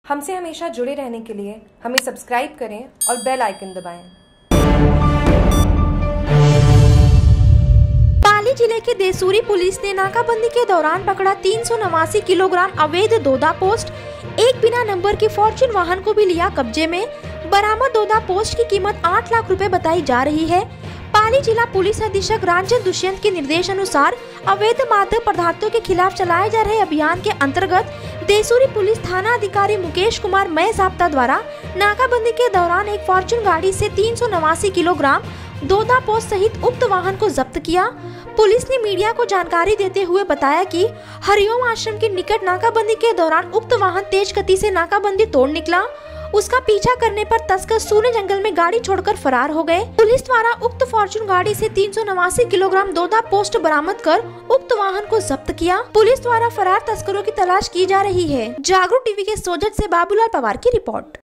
हमसे हमेशा जुड़े रहने के लिए हमें सब्सक्राइब करें और बेल आइकन दबाएं। पाली जिले के देसूरी पुलिस ने नाकाबंदी के दौरान पकड़ा 389 किलोग्राम अवैध दोदा पोस्ट, एक बिना नंबर की फॉर्च्यून वाहन को भी लिया कब्जे में। बरामद दोदा पोस्ट की कीमत 8 लाख रुपए बताई जा रही है। पाली जिला पुलिस अधीक्षक रांचन दुष्यंत के निर्देश अनुसार अवैध मादक पदार्थों के खिलाफ चलाए जा रहे अभियान के अंतर्गत देसूरी पुलिस थाना अधिकारी मुकेश कुमार मय साप्ता द्वारा नाकाबंदी के दौरान एक फॉर्च्यून गाड़ी से 389 किलोग्राम दोदा पोस्ट सहित उक्त वाहन को जब्त किया। पुलिस ने मीडिया को जानकारी देते हुए बताया कि हरिओम आश्रम के निकट नाकाबंदी के दौरान उक्त वाहन तेज गति से नाकाबंदी तोड़ निकला। उसका पीछा करने पर तस्कर सूने जंगल में गाड़ी छोड़कर फरार हो गए। पुलिस द्वारा उक्त फॉर्च्यून गाड़ी से 389 किलोग्राम दोदा पोस्ट बरामद कर उक्त वाहन को जब्त किया। पुलिस द्वारा फरार तस्करों की तलाश की जा रही है। जागरूक टीवी के सौजत से बाबूलाल पवार की रिपोर्ट।